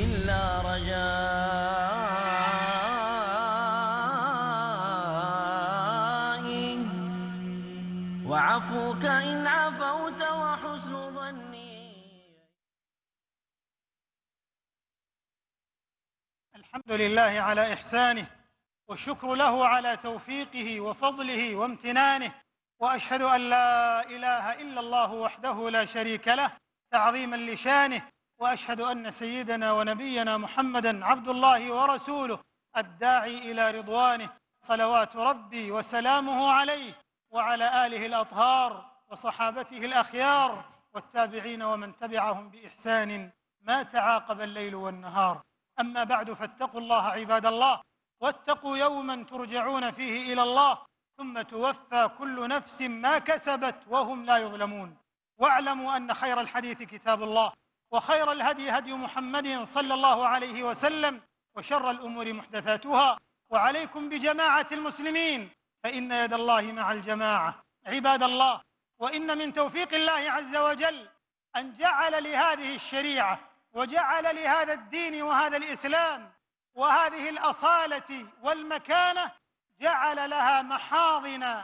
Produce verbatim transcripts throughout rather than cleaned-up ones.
إلا رجائي، وعفوك إن عفوت وحسن ظني. الحمد لله على إحسانه، والشكر له على توفيقه وفضله وامتنانه، وأشهد أن لا إله إلا الله وحده لا شريك له تعظيما لشانه، وأشهد أن سيدنا ونبينا محمدًا عبد الله ورسوله الداعي إلى رضوانه، صلوات ربي وسلامه عليه وعلى آله الأطهار وصحابته الأخيار والتابعين ومن تبعهم بإحسان ما تعاقب الليل والنهار. أما بعد، فاتقوا الله عباد الله، واتقوا يوما ترجعون فيه إلى الله ثم توفى كل نفس ما كسبت وهم لا يظلمون. واعلموا أن خير الحديث كتاب الله، وخير الهدي هدي محمد صلى الله عليه وسلم، وشر الأمور محدثاتها، وعليكم بجماعة المسلمين فإن يد الله مع الجماعة. عباد الله، وإن من توفيق الله عز وجل أن جعل لهذه الشريعة وجعل لهذا الدين وهذا الإسلام وهذه الأصالة والمكانة، جعل لها محاضن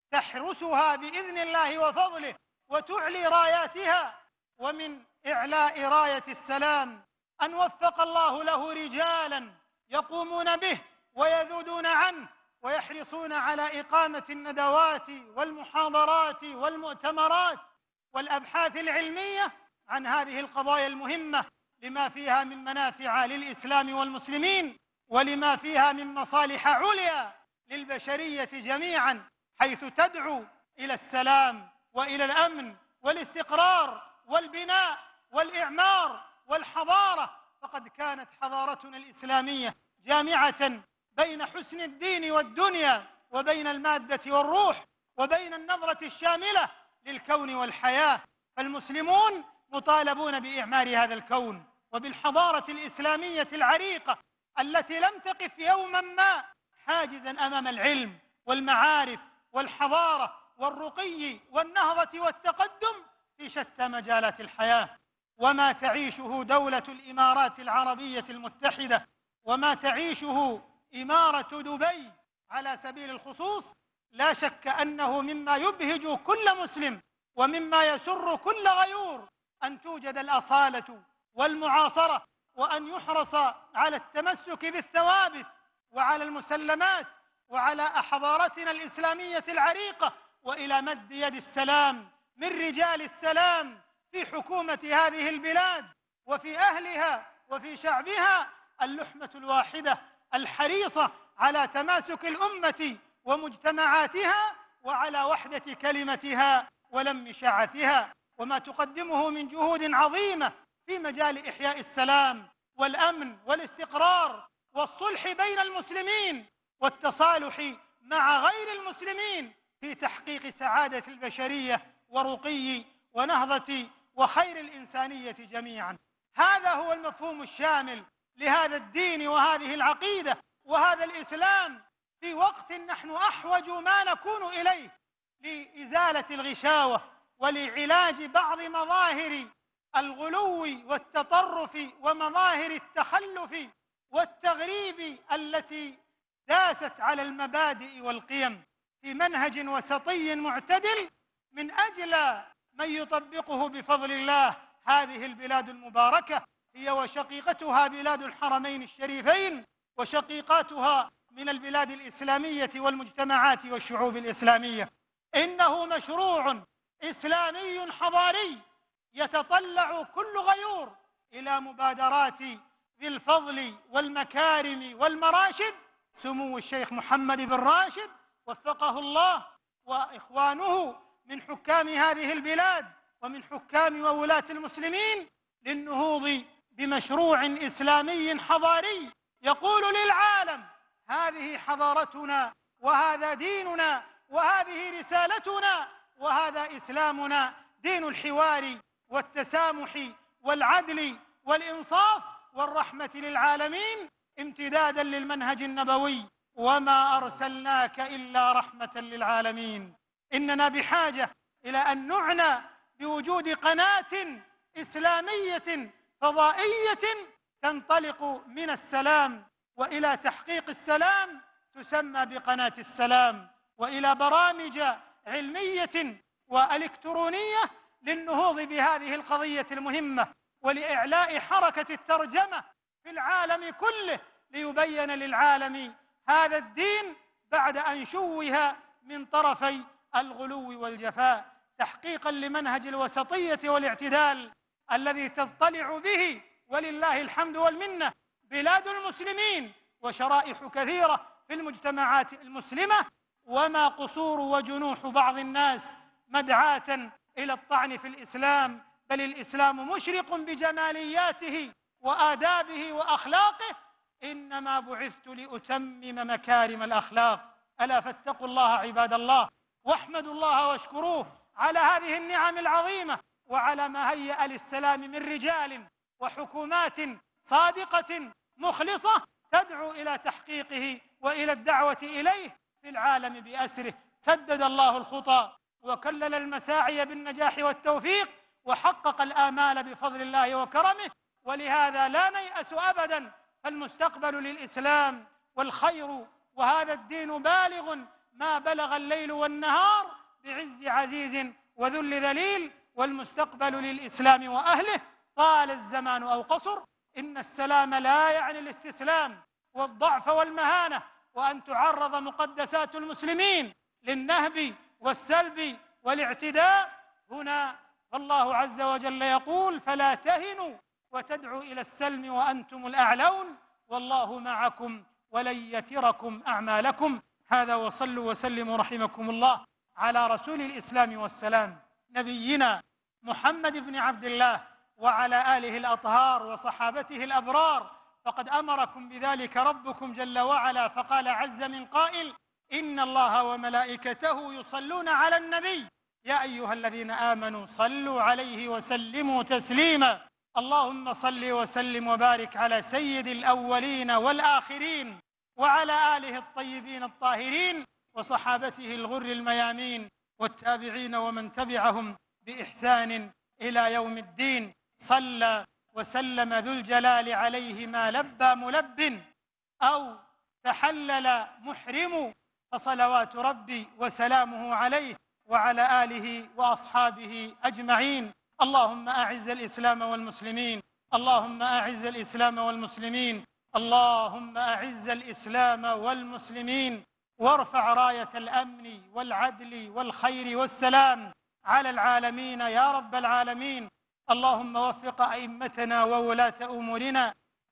تحرسها بإذن الله وفضله وتعلي راياتها. ومن إعلاء راية السلام أن وفق الله له رجالا يقومون به ويذودون عنه ويحرصون على إقامة الندوات والمحاضرات والمؤتمرات والأبحاث العلمية عن هذه القضايا المهمة، لما فيها من منافع للإسلام والمسلمين، ولما فيها من مصالح عليا للبشرية جميعا، حيث تدعو إلى السلام وإلى الأمن والاستقرار والبناء والإعمار والحضارة. فقد كانت حضارتنا الإسلامية جامعة بين حسن الدين والدنيا، وبين المادة والروح، وبين النظرة الشاملة للكون والحياة. فالمسلمون مطالبون بإعمار هذا الكون وبالحضارة الإسلامية العريقة التي لم تقف يوما ما حاجزا أمام العلم والمعارف والحضارة والرقي والنهضة والتقدم في شتى مجالات الحياة. وما تعيشه دولة الإمارات العربية المتحدة، وما تعيشه إمارة دبي على سبيل الخصوص، لا شك أنه مما يبهج كل مسلم ومما يسر كل غيور أن توجد الأصالة والمعاصرة، وأن يحرص على التمسك بالثوابت وعلى المسلمات وعلى حضارتنا الإسلامية العريقة، وإلى مد يد السلام من رجال السلام في حكومة هذه البلاد وفي أهلها وفي شعبها، اللحمة الواحدة الحريصة على تماسك الأمة ومجتمعاتها وعلى وحدة كلمتها ولم شعثها. وما تقدمه من جهود عظيمة في مجال إحياء السلام والأمن والاستقرار والصلح بين المسلمين والتصالح مع غير المسلمين في تحقيق سعادة البشرية ورقي ونهضة وخير الإنسانية جميعا. هذا هو المفهوم الشامل لهذا الدين وهذه العقيدة وهذا الإسلام في وقت نحن أحوج ما نكون إليه لإزالة الغشاوة ولعلاج بعض مظاهر الغلو والتطرف ومظاهر التخلف والتغريب التي داست على المبادئ والقيم، في منهج وسطي معتدل من أجل من يطبقه بفضل الله هذه البلاد المباركة، هي وشقيقتها بلاد الحرمين الشريفين، وشقيقاتها من البلاد الإسلامية والمجتمعات والشعوب الإسلامية. إنه مشروع إسلامي حضاري يتطلع كل غيور إلى مبادرات ذي الفضل والمكارم والمراشد سمو الشيخ محمد بن راشد وفقه الله وإخوانه من حكام هذه البلاد ومن حكام وولاة المسلمين للنهوض بمشروع إسلامي حضاري يقول للعالم: هذه حضارتنا، وهذا ديننا، وهذه رسالتنا، وهذا إسلامنا، دين الحوار والتسامح والعدل والإنصاف والرحمة للعالمين، امتدادا للمنهج النبوي: وما أرسلناك إلا رحمة للعالمين. إننا بحاجة إلى أن نعنى بوجود قناة إسلامية فضائية تنطلق من السلام وإلى تحقيق السلام تسمى بقناة السلام، وإلى برامج علمية وإلكترونية للنهوض بهذه القضية المهمة ولإعلاء حركة الترجمة في العالم كله، ليبين للعالم هذا الدين بعد أن شوه من طرفي الغلو والجفاء، تحقيقا لمنهج الوسطية والاعتدال الذي تضطلع به ولله الحمد والمنة بلاد المسلمين وشرائح كثيرة في المجتمعات المسلمة، وما قصور وجنوح بعض الناس مدعاة إلى الطعن في الإسلام، بل الإسلام مشرق بجمالياته وآدابه وأخلاقه، إنما بعثت لأتمم مكارم الأخلاق، ألا فاتقوا الله عباد الله، واحمدوا الله واشكروه على هذه النعم العظيمة وعلى ما هيأ للسلام من رجال وحكومات صادقة مخلصة تدعو إلى تحقيقه وإلى الدعوة إليه في العالم بأسره. سدد الله الخطى وكلل المساعي بالنجاح والتوفيق وحقق الآمال بفضل الله وكرمه، ولهذا لا نيأس أبدا، فالمستقبل للإسلام والخير، وهذا الدين بالغ ما بلغ الليل والنهار بعز عزيز وذل ذليل، والمستقبل للإسلام وأهله طال الزمان أو قصر. إن السلام لا يعني الاستسلام والضعف والمهانة، وأن تعرض مقدسات المسلمين للنهب والسلب والاعتداء. هنا فالله عز وجل يقول: فلا تهنوا وتدعوا إلى السلم وأنتم الأعلون والله معكم ولن يتركم أعمالكم. هذا، وصلوا وسلموا رحمكم الله على رسول الإسلام والسلام نبينا محمد بن عبد الله وعلى آله الأطهار وصحابته الأبرار، فقد أمركم بذلك ربكم جل وعلا، فقال عز من قائل: إن الله وملائكته يصلون على النبي يا أيها الذين آمنوا صلوا عليه وسلموا تسليما. اللهم صل وسلم وبارك على سيد الأولين والآخرين وعلى آله الطيبين الطاهرين وصحابته الغر الميامين والتابعين ومن تبعهم بإحسان إلى يوم الدين. صلى وسلم ذو الجلال عليه ما لبى ملب أو تحلل محرم، فصلوات ربي وسلامه عليه وعلى آله وأصحابه أجمعين. اللهم أعز الإسلام والمسلمين، اللهم أعز الإسلام والمسلمين، اللهم أعز الإسلام والمسلمين، وارفع راية الأمن والعدل والخير والسلام على العالمين يا رب العالمين. اللهم وفق أئمتنا وولاة أمورنا،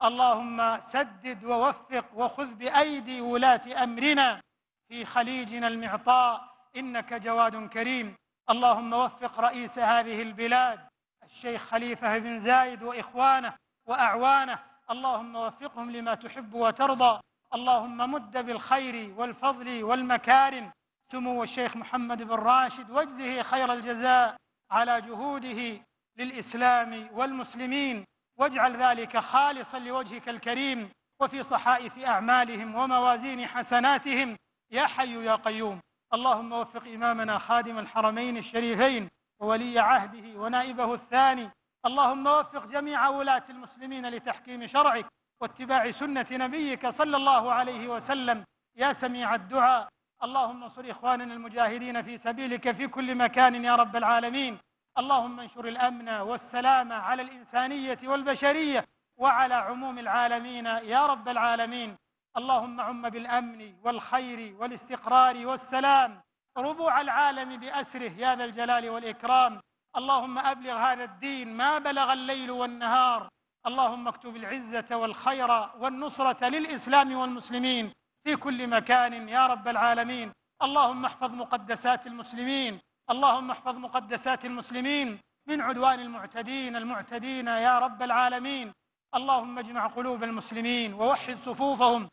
اللهم سدد ووفق وخذ بأيدي ولاة أمرنا في خليجنا المعطاء، إنك جواد كريم. اللهم وفق رئيس هذه البلاد الشيخ خليفة بن زايد وإخوانه وأعوانه، اللهم وفقهم لما تحب وترضى. اللهم مد بالخير والفضل والمكارم سمو الشيخ محمد بن راشد، واجزه خير الجزاء على جهوده للإسلام والمسلمين، واجعل ذلك خالصا لوجهك الكريم وفي صحائف أعمالهم وموازين حسناتهم يا حي يا قيوم. اللهم وفق إمامنا خادم الحرمين الشريفين وولي عهده ونائبه الثاني، اللهم وفق جميع ولاة المسلمين لتحكيم شرعك واتباع سنة نبيك صلى الله عليه وسلم يا سميع الدعاء. اللهم انصر إخواننا المجاهدين في سبيلك في كل مكان يا رب العالمين. اللهم انشر الأمن والسلام على الإنسانية والبشرية وعلى عموم العالمين يا رب العالمين. اللهم عم بالأمن والخير والاستقرار والسلام ربوع العالم بأسره يا ذا الجلال والإكرام. اللهم أبلغ هذا الدين ما بلغ الليل والنهار. اللهم اكتب العزة والخير والنصرة للإسلام والمسلمين في كل مكان يا رب العالمين. اللهم احفظ مقدسات المسلمين، اللهم احفظ مقدسات المسلمين من عدوان المعتدين المعتدين يا رب العالمين. اللهم اجمع قلوب المسلمين ووحد صفوفهم،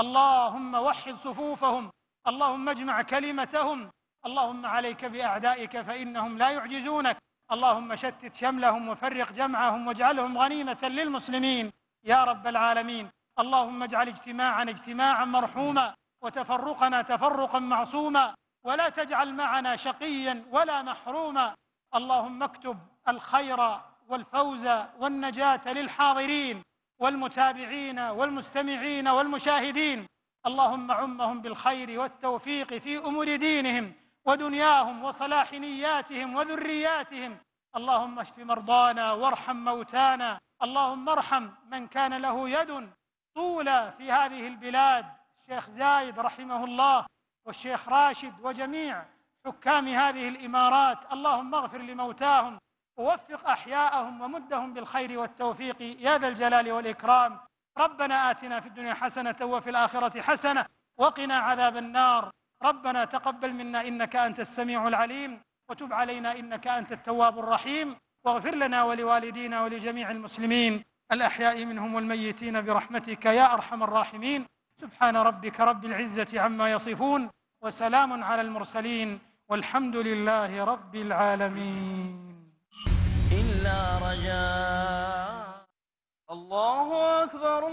اللهم وحد صفوفهم، اللهم اجمع كلمتهم. اللهم عليك بأعدائك فإنهم لا يعجزونك. اللهم شتت شملهم وفرق جمعهم واجعلهم غنيمة للمسلمين يا رب العالمين. اللهم اجعل اجتماعنا اجتماعا مرحوما وتفرقنا تفرقا معصوما، ولا تجعل معنا شقيا ولا محروما. اللهم اكتب الخير والفوز والنجاة للحاضرين والمتابعين والمستمعين والمشاهدين، اللهم عمهم بالخير والتوفيق في أمور دينهم ودنياهم وصلاح نياتهم وذرياتهم. اللهم اشف مرضانا وارحم موتانا، اللهم ارحم من كان له يد طولى في هذه البلاد، الشيخ زايد رحمه الله والشيخ راشد وجميع حكام هذه الإمارات. اللهم اغفر لموتاهم ووفق أحياءهم ومدهم بالخير والتوفيق يا ذا الجلال والإكرام. ربنا آتنا في الدنيا حسنة وفي الآخرة حسنة وقنا عذاب النار. ربنا تقبل منا إنك أنت السميع العليم، وتب علينا إنك أنت التواب الرحيم، واغفر لنا ولوالدينا ولجميع المسلمين الأحياء منهم والميتين برحمتك يا أرحم الراحمين. سبحان ربك رب العزة عما يصفون، وسلام على المرسلين، والحمد لله رب العالمين. إلا رجاء. الله أكبر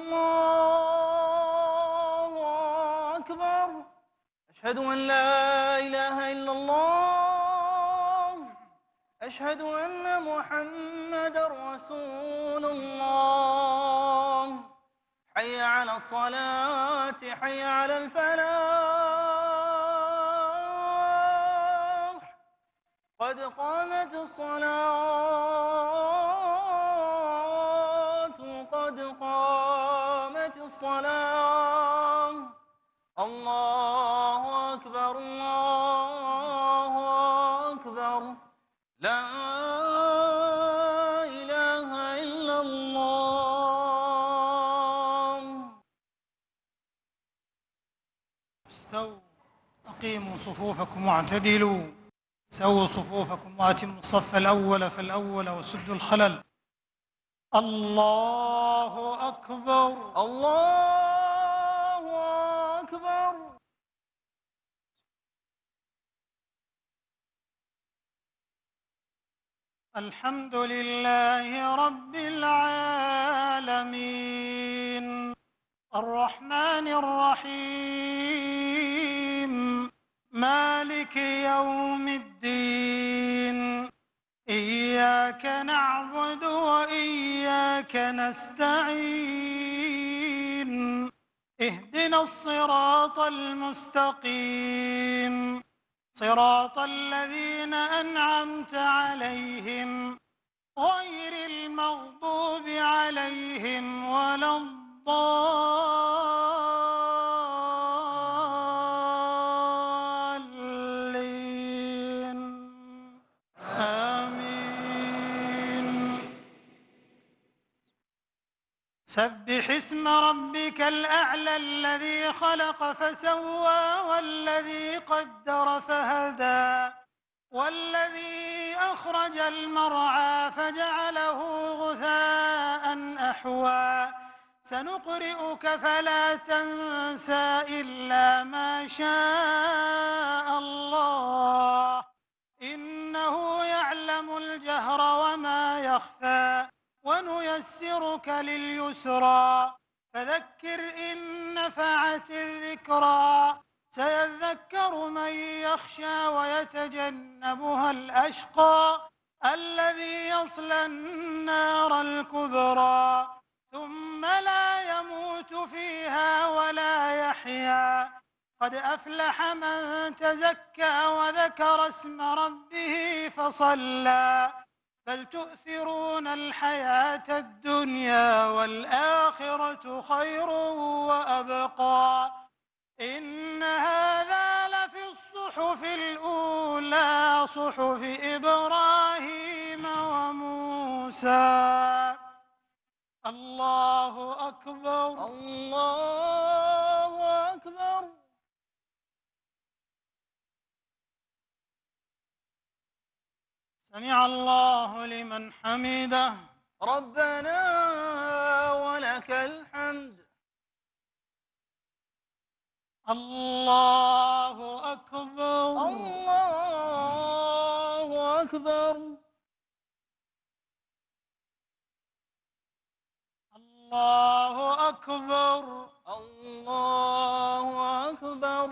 الله أكبر، أشهد أن لا إله إلا الله، أشهد أن محمدًا رسول الله. حي على الصلاة، حي على الفلاح، قد قامت الصلاة، قد قامت الصلاة. الله أكبر الله أكبر، لا إله إلا الله. استووا، أقيموا صفوفكم واعتدلوا، سووا صفوفكم وأتموا الصف الأول فالأول وسدوا الخلل. الله أكبر. الله أكبر. الحمد لله رب العالمين، الرحمن الرحيم، مالك يوم الدين، إياك نعبد وإياك نستعين، اهدنا الصراط المستقيم، صراط الذين أنعمت عليهم غير المغضوب عليهم ولا الضالين. آمين. سبح اسم ربك الأعلى الذي خلق فسوى والذي قدر فهدى والذي أخرج المرعى فجعله غثاء أحوى. سنقرئك فلا تنسى إلا ما شاء الله، إنه يعلم الجهر وما يخفى، ونيسرك لليسرى، فذكر إن نفعت الذكرى. سيذكر من يخشى ويتجنبها الأشقى الذي يصلى النار الكبرى، ثم لا يموت فيها ولا يحيا. قد أفلح من تزكى وذكر اسم ربه فصلى، بل تؤثرون الحياة الدنيا والآخرة خير وأبقى. إن هذا لفي الصحف الأولى، صحف إبراهيم وموسى. الله أكبر. الله أكبر. سمع الله لمن حمده. ربنا ولك الحمد. الله أكبر. الله أكبر. الله أكبر. الله أكبر.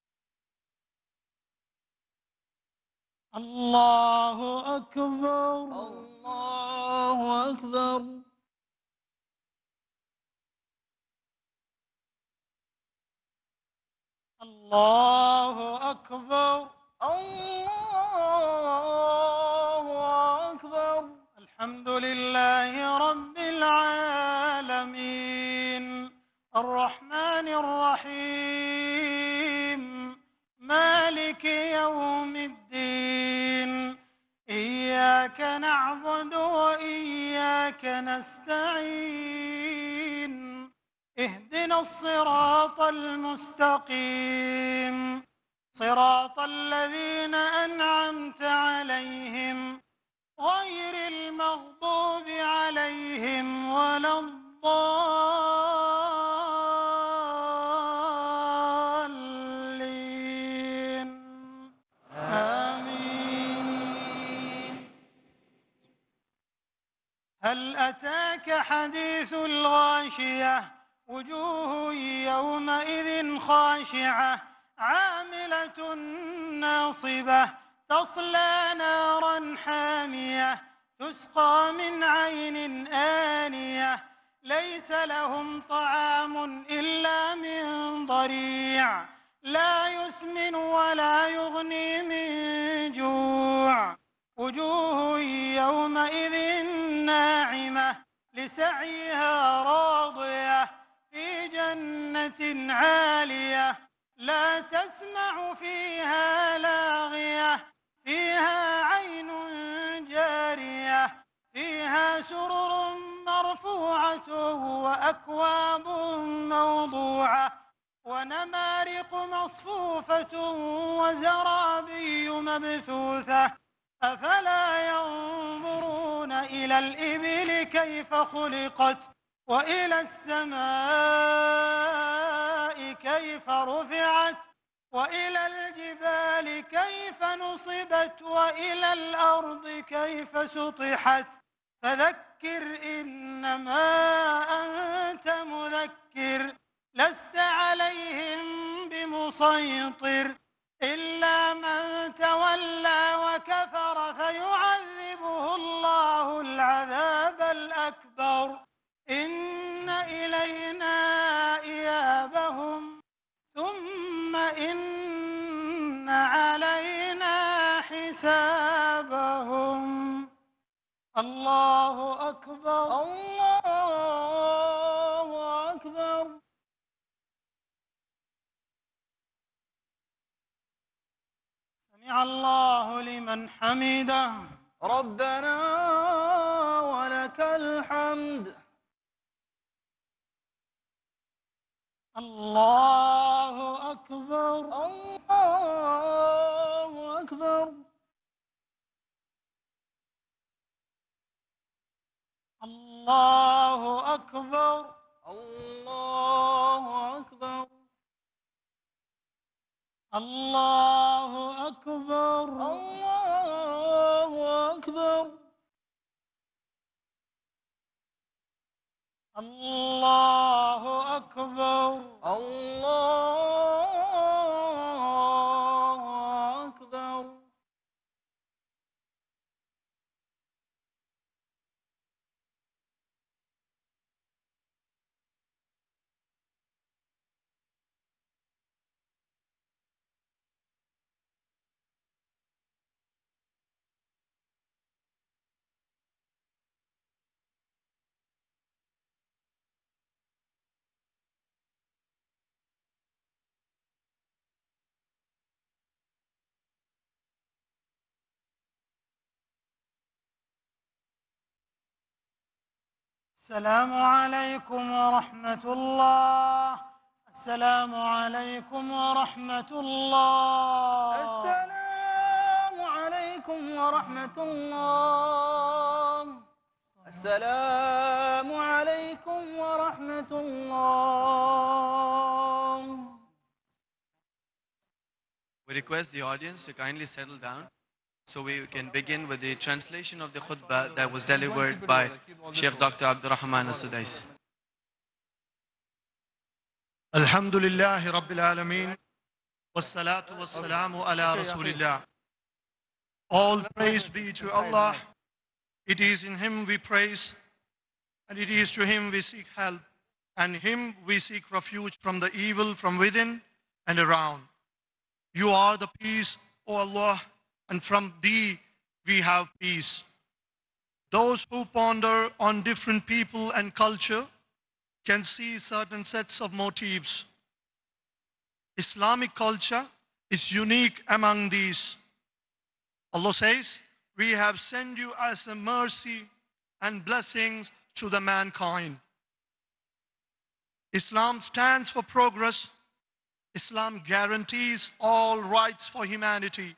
الله أكبر. الله أكبر. الله أكبر. الله أكبر. الحمد لله رب العالمين الرحمن الرحيم مالك يوم الدين إياك نعبد وإياك نستعين اهدنا الصراط المستقيم صراط الذين أنعمت عليهم غير المغضوب عليهم ولا الضالين آمين. هل أتاك حديث الغاشية وجوه يومئذ خاشعة عاملة ناصبة تصلى نارا حامية تسقى من عين آنية ليس لهم طعام إلا من ضريع لا يسمن ولا يغني من جوع وجوه يومئذ ناعمة لسعيها راضية في جنة عالية لا تسمع فيها لاغية فيها عين جارية فيها سرر مرفوعة وأكواب موضوعة ونمارق مصفوفة وزرابي مبثوثة أفلا ينظرون إلى الإبل كيف خلقت وإلى السماء كيف رفعت وإلى الجبال كيف نصبت وإلى الأرض كيف سطحت فذكر إنما أنت مذكر لست عليهم بمسيطر إلا من تولى وكفر فيعذبه الله العذاب الأكبر إن إلينا إيابهم ثم إن علينا حسابهم. الله أكبر. الله أكبر. سمع الله لمن حمده. ربنا ولك الحمد. الله أكبر. الله أكبر. الله أكبر. الله أكبر. الله أكبر. الله أكبر. الله أكبر. الله أكبر. السلام عليكم ورحمة الله. السلام عليكم ورحمة الله. السلام عليكم ورحمة الله. السلام عليكم ورحمة الله. We request the audience to kindly settle down so we can begin with the translation of the khutbah that was delivered by Sheikh Doctor Abdurrahman As-Sudaisi. Alhamdulillahi Rabbil Alameen. Wassalatu wassalamu ala Rasulillah. All praise be to Allah. It is in Him we praise, and it is to Him we seek help, and Him we seek refuge from the evil from within and around. You are the peace, O Allah, and from Thee we have peace. Those who ponder on different people and culture can see certain sets of motifs. Islamic culture is unique among these. Allah says, we have sent you as a mercy and blessings to the mankind. Islam stands for progress. Islam guarantees all rights for humanity.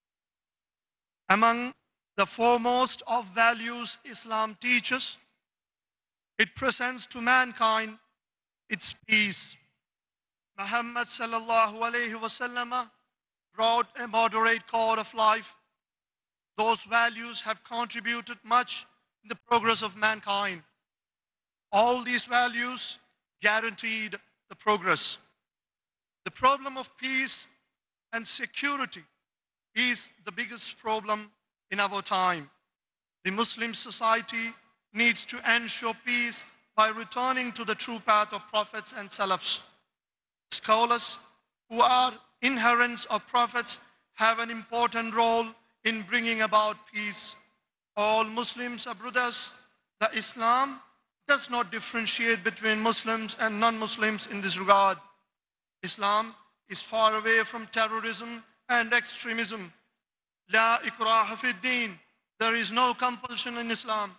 Among the foremost of values Islam teaches, it presents to mankind its peace. Muhammad sallallahu alayhi wasallam brought a moderate code of life. Those values have contributed much in the progress of mankind. All these values guaranteed the progress. The problem of peace and security is the biggest problem in our time. The Muslim society needs to ensure peace by returning to the true path of prophets and salafs. Scholars who are adherents of prophets have an important role in bringing about peace. All Muslims are brothers. The Islam does not differentiate between Muslims and non-Muslims in this regard. Islam is far away from terrorism and extremism. La ikraha fi din. There is no compulsion in Islam.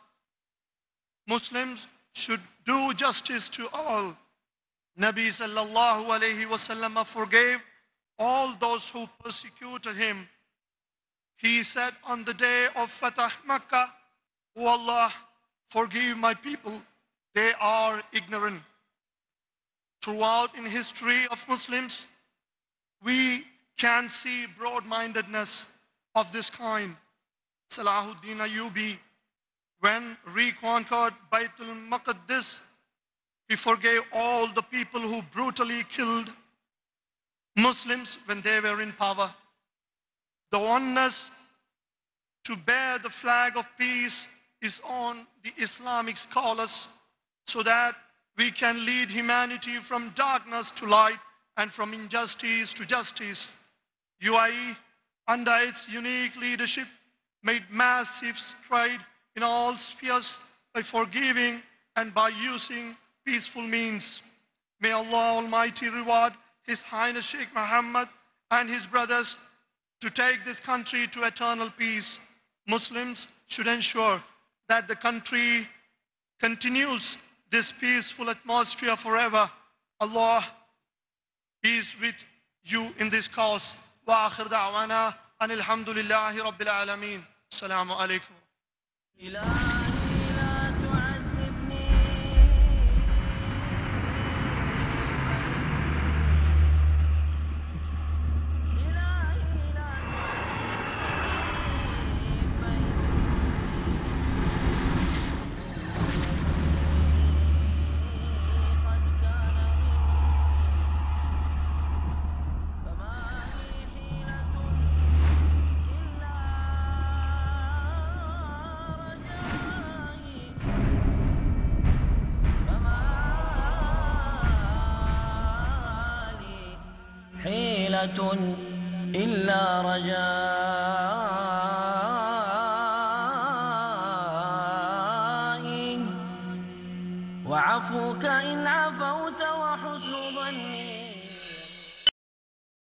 Muslims should do justice to all. Nabi sallallahu alayhi wasallam forgave all those who persecuted him. He said on the day of Fatah Makkah, O Allah, forgive my people, they are ignorant. Throughout in history of Muslims, we can see broad-mindedness of this kind. Salahuddin Ayyubi, when reconquered Baitul Maqdis, he forgave all the people who brutally killed Muslims when they were in power. The oneness to bear the flag of peace is on the Islamic scholars so that we can lead humanity from darkness to light and from injustice to justice. U A E, under its unique leadership, made massive stride in all spheres by forgiving and by using peaceful means. May Allah Almighty reward His Highness Sheikh Mohammed and his brothers to take this country to eternal peace. Muslims should ensure that the country continues this peaceful atmosphere forever. Allah is with you in this cause. Wa akhir da'wana anil hamdulillahi rabbil alameen. Assalamu alaikum. إلهي لا تعذبني إلهي لا حيلة إلا رجائي وعفوك إن عفوت وحسن ظني